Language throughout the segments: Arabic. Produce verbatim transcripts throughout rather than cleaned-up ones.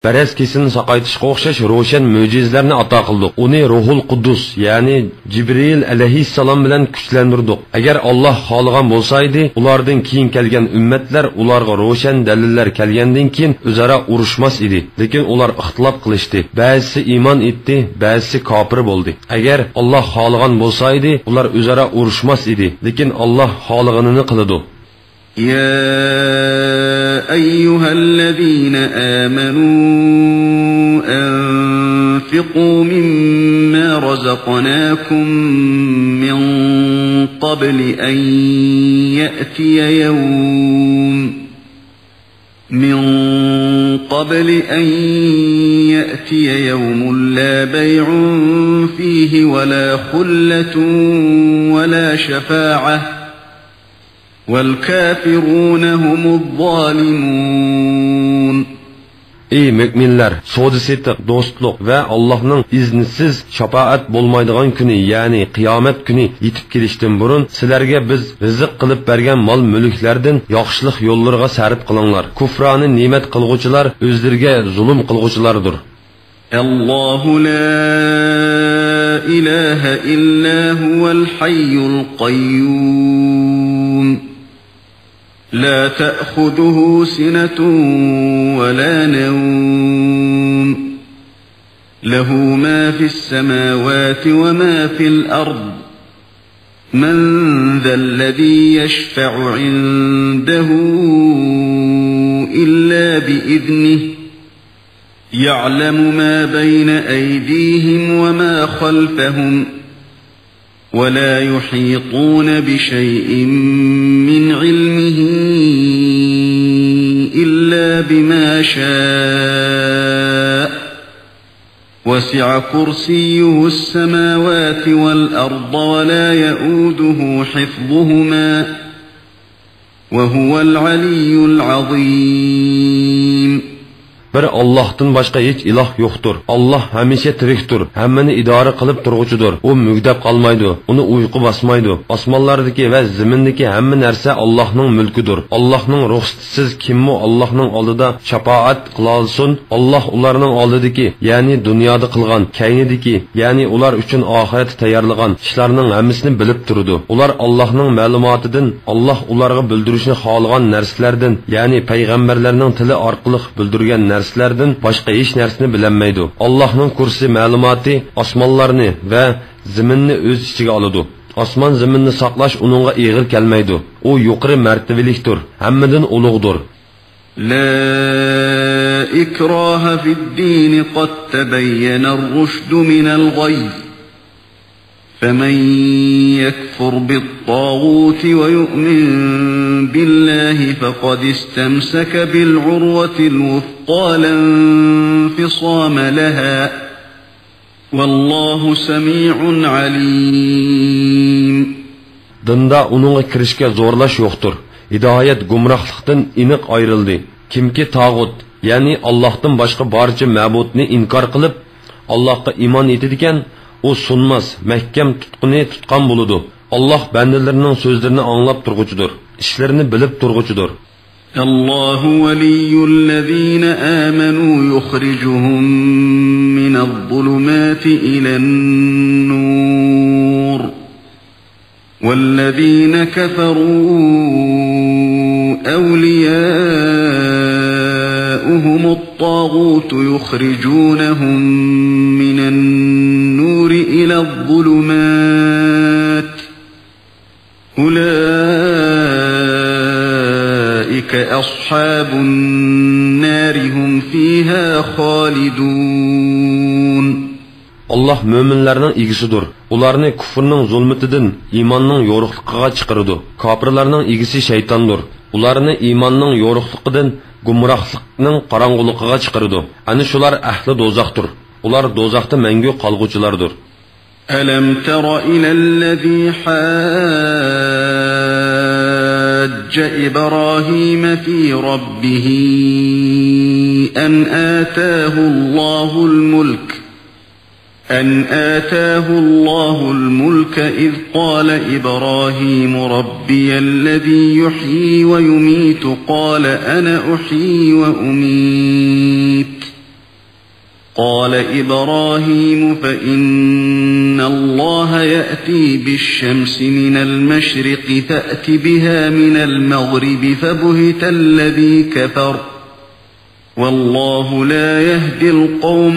Bəraz kesin saqaytışqa o'xshash ro'shan mo'jizalarni ato qildik. Uni Ruhul Quddus, ya'ni Jibril alayhissalom bilan kuchlantirdik. Agar Alloh xohlagan bo'lsa edi, ulardan keyin kelgan ummatlar ularga ro'shan dalillar kelgandan keyin o'zaro urushmas edi. Lekin ular ixtilof qilishdi. Ba'zisi iymon etdi, ba'zisi kofir bo'ldi. Agar Alloh xohlagan bo'lsa edi, ular o'zaro urushmas edi. Lekin Alloh xohlaganini qiladi. يا أيها الذين آمنوا أنفقوا مما رزقناكم من قبل أن يأتي يوم من قبل أن يأتي يوم لا بيع فيه ولا خلة ولا شفاعة والكافرون هم الظالمون. Ey müminler, so'da setiq, do'stlik va Allohning iznisiz shafaat bo'lmaydigan kuni, ya'ni qiyomat kuni yetib kelishdan burun sizlarga biz rizq qilib bergan mol-mulklardan yaxshilik yo'llariga sarf qilinglar. Kufroni ne'mat qilguvchilar o'zlariga zulm qilguvchilardir. Allohu la ilaha illa huval hayyul qayyum. لا تأخذه سنة ولا نوم له ما في السماوات وما في الأرض من ذا الذي يشفع عنده إلا بإذنه يعلم ما بين أيديهم وما خلفهم ولا يحيطون بشيء من علمه إلا بما شاء وسع كرسيه السماوات والأرض ولا يؤوده حفظهما وهو العلي العظيم. Bir Allah'tan başka hiç ilah yoktur. Allah hamisha tiriktir. Hammani idora qilib turg'uchidir. U mugdab qolmaydi. Uni uyqu basmaydi. Osmonlardagi va zimindagi hamma narsa Allohning mulkidir. Allohning ruxsatisiz kimmi Allohning oldida shafaat qila olsin? Alloh ularning oldidagi, ya'ni dunyoda qilgan, kaynidagi, ya'ni ular uchun oxiratda tayyorlagan ishlarning hammasini bilib turadi. Ular Allohning ma'lumotidan, Alloh ularga bildirishni xohlagan narsalardan, ya'ni payg'ambarlarning tili orqali bildirgan narsalardan boshqa hech narsani bilmaydi. Allohning kursi ma'lumoti osmonlarni va zaminni o'z ichiga oladi. Osmon zaminni saqlash uningga og'ir kelmaydi. U yuqori martabalikdir, hammadan ulug'dir. La ikraha fid-din qad tabayyana ar-rushd min al-ghayy. فمن يكفر بالطاغوت ويؤمن بالله فقد استمسك بالعروة الوثقى لا انفصام لها والله سميع عليم. Dinda onunğa kirishga zo'rlash yo'qdir. Hidoyat gumrohlikdan aniq ayrildi. Kimki tağut, ya'ni Allohdan boshqa barcha ma'budni inkor qilib, Allohga iymon etadigan, o sunmaz, mahkam tutquni tutqan buludu. Allah bandalarının sözlerini anlap turgucudur. İşlerini bilip turgucudur. Allahu veliyyullezine amenu yukhrijuhum minadh-zulumati ilen-nur. Vellezine keferu evliyâuhumut-tâgûtu yukhrijûnehum minen-nur إلى الظلمات أولئك أصحاب النار هم فيها خالدون. Allah müminlerinin igisidir. Ularını küfrünün zulmetinden imanның yoruqlıqıga çıkarıdı. Kafirlerinin igisi şeytandır. Ularını imanның yoruqlıqıdan gumrahlıqның qarangılıqıga çıkarıdı. Ani şular ahli dozaqdır. Ular dozaqda məngü qalğuculardır. ألم تر إلى الذي حاج إبراهيم في ربه أن آتاه الله الملك أن آتاه الله الملك إذ قال إبراهيم ربي الذي يحيي ويميت قال أنا أحيي وأميت قال إبراهيم فإن الله يأتي بالشمس من المشرق فأت بها من المغرب فبهت الذي كفر والله لا يهدي القوم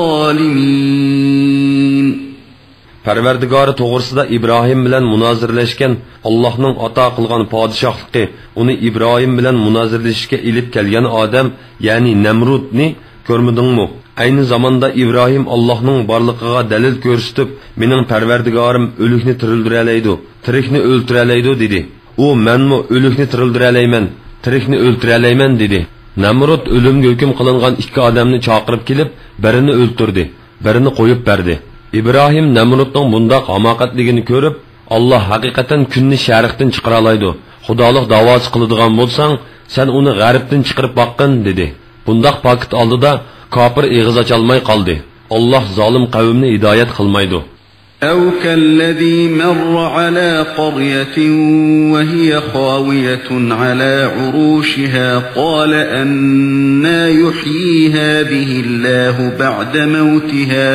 الظالمين. Parvardigori to'g'risida Ibrohim bilan munozirlashgan Allohning ato qilgan podshohligi uni Ibrohim bilan munozirlashishga ilib kelgan odam, ya'ni Namrudni ko'rmadingmi? Ayni zamonda Ibrohim Allohning borligiga dalil ko'rsatib, mening Parvardigorim o'likni tiriltiralaydi, tirikni o'ltiralaydi dedi. U menmi o'likni tiriltiralayman, tirikni o'ltiralayman dedi. Namrud o'limga hukm qilingan ikki odamni chaqirib kelib, birini o'ltirdi, birini qo'yib berdi. İbrahim Namrudning bundaq hamoqatligini ko'rib, Alloh haqiqatan kunni sharqdan chiqara oladi. Xudolik da'vosi qiladigan bo'lsang, sen uni g'arbdan chiqarib boqqin dedi. Bundaq paket oldida kofir eg'iz ocholmay qoldi. Alloh zolim qavmni hidoyat qilmaydi. أو كالذي مر على قرية وهي خاوية على عروشها قال أنى يحيي هذه الله بعد موتها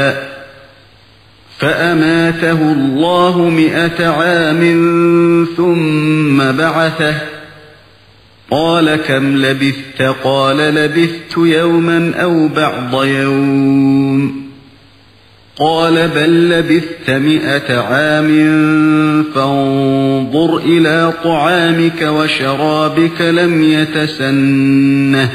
فأماته الله مئة عام ثم بعثه قال كم لبثت قال لبثت يوما أو بعض يوم قال بل لبثت مئة عام فانظر إلى طعامك وشرابك لم يتسنه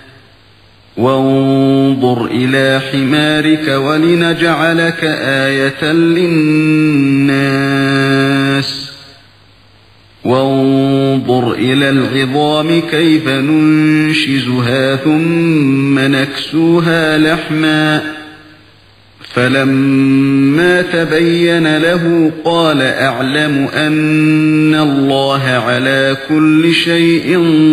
وانظر إلى حمارك ولنجعلك آية للناس وانظر إلى العظام كيف ننشزها ثم نكسوها لحما فلما تبين له قال أعلم أن الله على كل شيء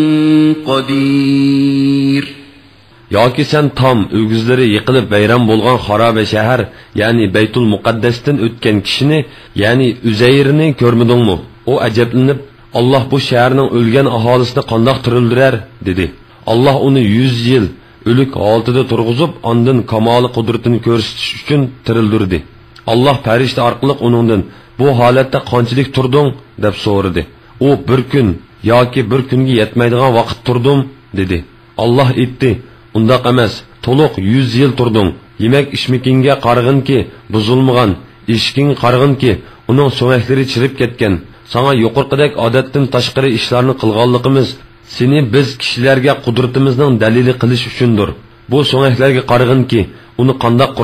قدير. Yoki sen tam ögüzleri yıkılıp vayron bo'lgan xaroba shahar, ya'ni Baytul Muqaddasdan o'tgan kishini, ya'ni Uzayrni ko'rmadingmi? O ajablanib, Alloh bu shaharning o'lgan aholisini qandoq tirildirar dedi. Alloh uni yuz yil o'lik holatida turg'izib, ondan kamoli qudratini ko'rsatish uchun tirildirdi. Alloh farishta orqali uningdan bu holatda qanchalik turding deb so'radi. U bir kun yoki bir kunga yetmaydigan vaqt turdim dedi. Alloh aytdi: Undaq emas, to'liq yuz yil turding. Yemak ishmikinga qarg'inki, buzulmagan, ishking qarg'inki, uning so'ngaklari chirib ketgan. Sana yuqorqidek odatdan tashqari ishlarni qilganligimiz seni biz kishilarga qudratimizning dalili qilish uchundir. Bu so'ngaklarga qarg'inki, uni qandoq